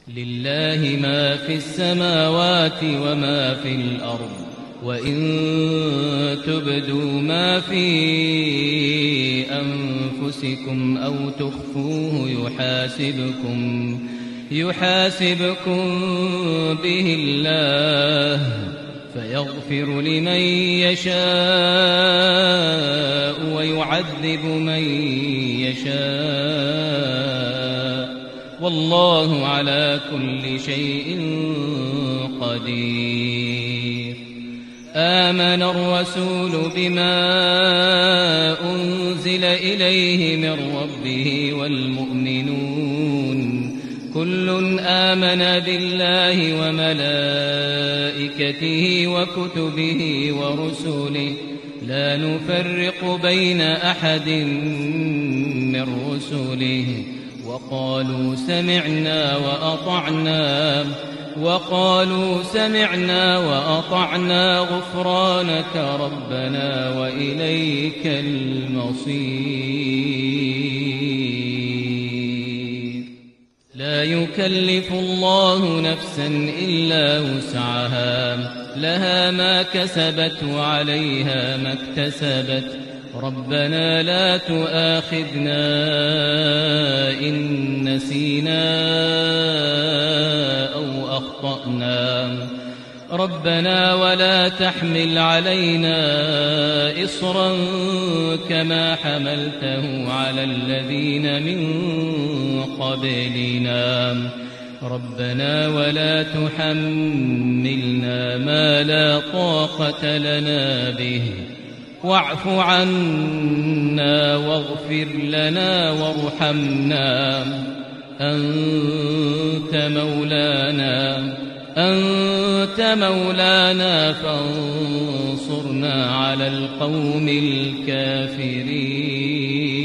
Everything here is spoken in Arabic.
لله ما في السماوات وما في الأرض وإن تبدوا ما في أنفسكم أو تخفوه يحاسبكم به الله فيغفر لمن يشاء ويعذب من يشاء والله على كل شيء قدير. آمن الرسول بما أنزل إليه من ربه والمؤمنون كل آمن بالله وملائكته وكتبه ورسله لا نفرق بين أحد من رسله وقالوا سمعنا وأطعنا غفرانك ربنا وإليك المصير. لا يكلف الله نفسا إلا وسعها لها ما كسبت وعليها ما اكتسبت ربنا لا تؤاخذنا إن نسينا أو أخطأنا ربنا ولا تحمل علينا إصرا كما حملته على الذين من قبلنا ربنا ولا تحملنا ما لا طاقة لنا به واعف عنا واغفر لنا وارحمنا أنت مولانا فانصرنا على القوم الكافرين.